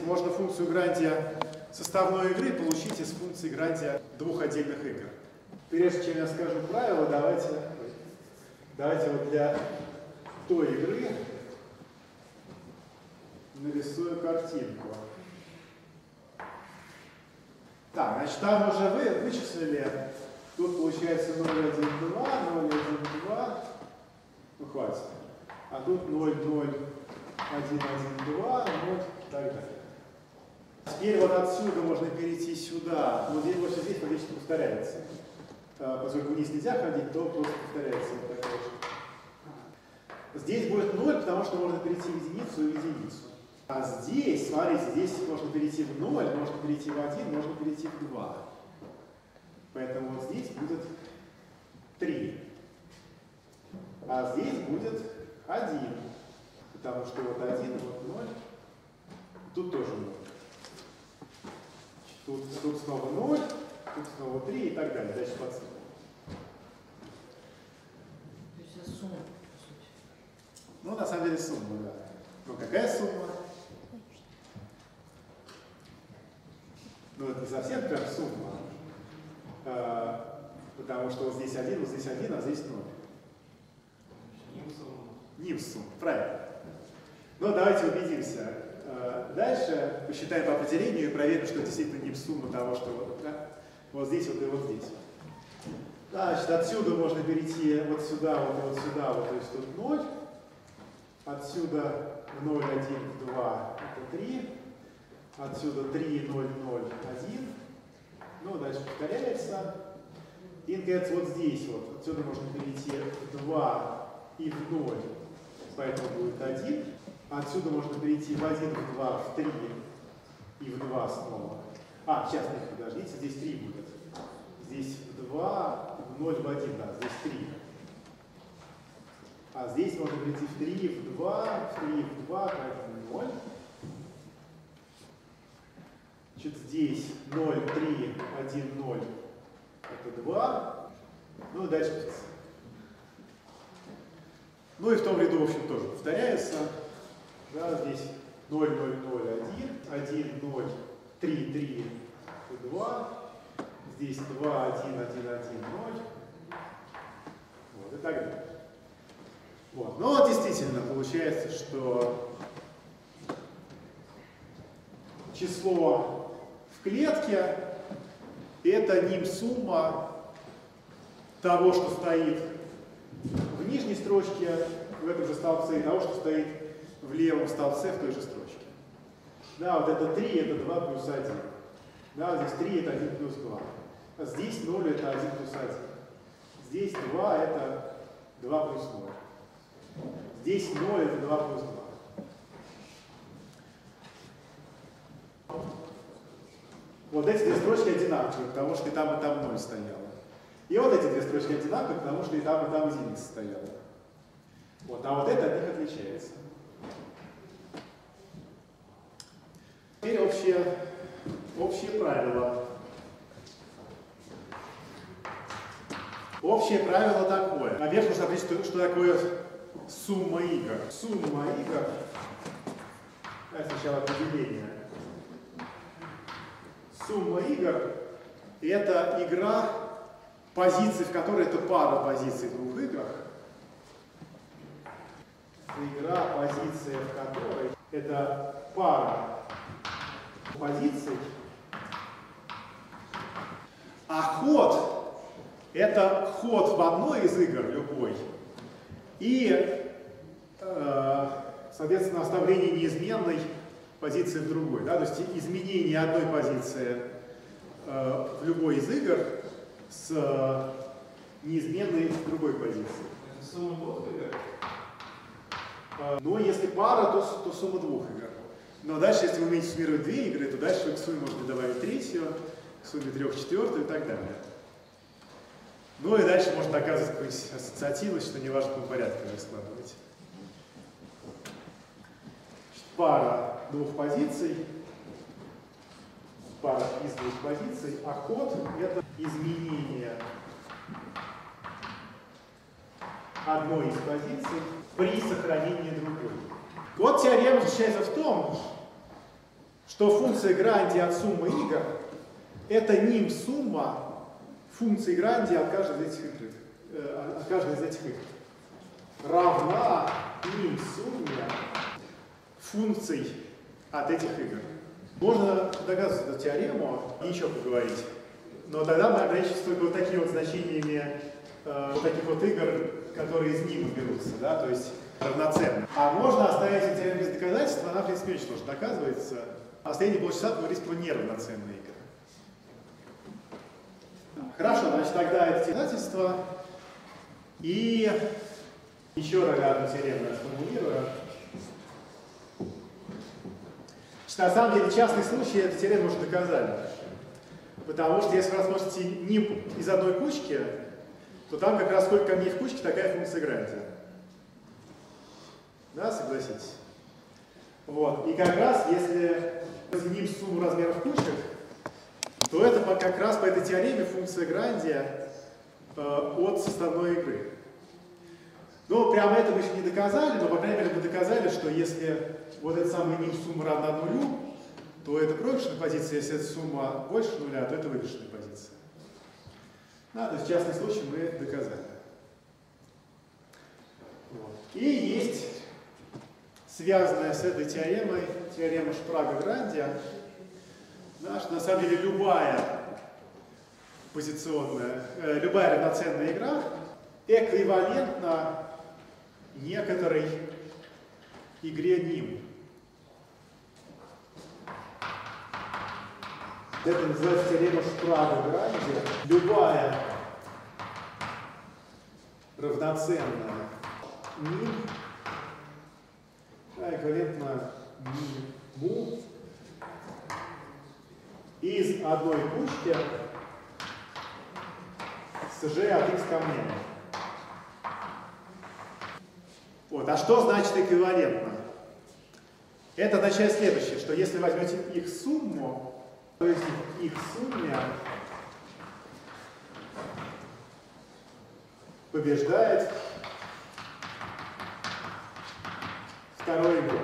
можно функцию грандия составной игры получить из функции грандия двух отдельных игр. Прежде чем я скажу правила, давайте вот для той игры нарисую картинку. Так, значит, там уже вы вычислили, тут получается 0, 1, 2, 0, 1, 2, ну хватит, а тут 0, 0, 1, 1, 2, 0 и так далее. Теперь вот отсюда можно перейти сюда, но здесь больше здесь фактически повторяется. Поскольку вниз нельзя ходить, то просто повторяется вот такая же. Здесь будет 0, потому что можно перейти в единицу и в единицу. А здесь, смотрите, здесь можно перейти в 0, можно перейти в 1, можно перейти в 2. Поэтому вот здесь будет 3. А здесь будет 1. Потому что вот 1, вот 0. Тут тоже 0. Тут снова 0, тут снова 3 и так далее. Дальше по циклу. То есть это сумма, по сути. Ну, на самом деле сумма, да. Ну, какая сумма? Ну, это не совсем прям сумма. Потому что вот здесь 1, вот здесь 1, а здесь 0. Ним сумма, правильно. Но давайте убедимся. Дальше посчитаем по определению и проверим, что действительно ним сумма того, что вот, да? Вот здесь вот и вот здесь. Значит, отсюда можно перейти вот сюда, вот и вот сюда, вот, то есть тут 0. Отсюда 0, 1, 2, это 3. Отсюда 3, 0, 0, 1. Ну, дальше повторяется. И, наконец, вот здесь вот. Отсюда можно перейти в 2 и в 0. Поэтому будет 1. Отсюда можно перейти в 1, в 2, в 3 и в 2 снова. Сейчас, нет, подождите, здесь 3 будет. Здесь в 2, в 0, в 1, да, здесь 3. А здесь можно перейти в 3, в 2, в 3, в 2, поэтому 0. Значит, здесь 0, 3, 1, 0, это 2. Ну и дальше позиция. Ну и в том ряду, в общем, тоже повторяется. Да, здесь 0, 0, 0, 1, 1, 0, 3, 3, 2. Здесь 2, 1, 1, 1, 0. Вот, и так далее. Вот. Ну вот действительно получается, что число в клетке это ним сумма того, что стоит в нижней строчке в этом же столбце, и того, что стоит в левом столбце в той же строчке. Да, вот это 3, это 2 плюс 1. Да, здесь 3 это 1 плюс 2. А здесь 0 это 1 плюс 1. Здесь 2 это 2 плюс 0. Здесь 0 это 2 плюс 2. Вот эти две строчки одинаковые, потому что и там 0 стояло. И вот эти две строчки одинаковые, потому что и там единица стояла. Вот, а вот это от них отличается. Теперь общее правило. Общее правило такое. Наверх нужно определить, что такое сумма игр. Сумма игр. Сначала определение. Сумма игр – это игра, позиций, в которой это пара позиций в двух играх. Игра, позиция, в которой это пара позиций. А ход – это ход в одной из игр, любой. И, соответственно, оставление неизменной позиции в другой. Да? То есть изменение одной позиции в любой из игр с неизменной в другой позиции. Это сумма двух игр? Но если пара, то сумма двух игр. Но дальше, если вы умеете суммировать две игры, то дальше к сумме можно добавить третью, к сумме трех четвертую и так далее. Ну и дальше можно доказывать какую-нибудь ассоциативность, что не важно, в каком порядке вы складываете. Пара двух позиций, пара из двух позиций, а ход – это изменение одной из позиций при сохранении другой. Вот теорема заключается в том, что функция гранди от суммы игр это ним сумма функции гранди от каждой из этих игр. Равна ним сумме функций от этих игр. Можно доказать эту теорему и еще поговорить. Но тогда мы ограничимся только вот такими вот значениями вот таких вот игр, которые из нима берутся, да, то есть равноценно. А можно оставить эту теорему без доказательства, она в принципе очень сложно доказывается. А последние полчаса говорить про неравноценные игры. Хорошо, значит тогда это доказательство. И еще одну теорему я сформулирую. На самом деле, частный случай эту теорему уже доказали. Потому что если вы рассмотрите ним из одной кучки, то там как раз сколько камней в кучке, такая функция гранди. Да, согласитесь? Вот. И как раз, если ним сумму размеров кучек, то это как раз по этой теореме функция гранди от составной игры. Ну, прямо это мы еще не доказали, но, по крайней мере, мы доказали, что если вот эта самая ним сумма равна нулю, то это проигрышная позиция, если эта сумма больше нуля, то это выигрышная позиция. Да, то есть частный случай мы доказали. Вот. И есть связанная с этой теоремой теорема Шпрага-Гранди. Да, что на самом деле любая позиционная, любая равноценная игра эквивалентна некоторой игре ним. Это называется теорема Шпрага-Гранди. Любая равноценная ним эквивалентна ниму из одной кучки с g от x камнями. Вот. А что значит эквивалентно? Это означает следующее, что если возьмете их сумму, то есть их сумме побеждает второй игрок.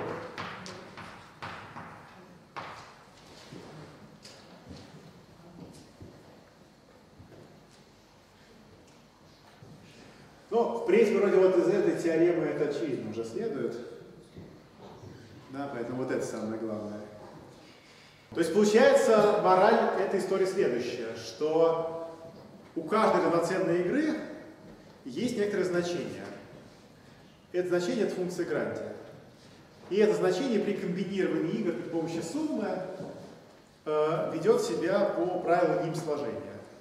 Ну, в принципе, вроде вот из этой теоремы это очевидно уже следует. Да, поэтому вот это самое главное. То есть получается, мораль этой истории следующая, что у каждой равноценной игры есть некоторое значение. Это значение — это функция гранди. И это значение при комбинировании игр при помощи суммы ведет себя по правилу ним сложения.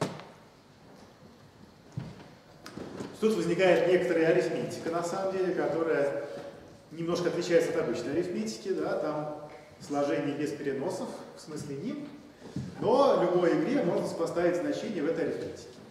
Тут возникает некоторая арифметика, на самом деле, которая немножко отличается от обычной арифметики. Да? Там сложение без переносов, в смысле ним. Но любой игре можно поставить значение в этой арифметике.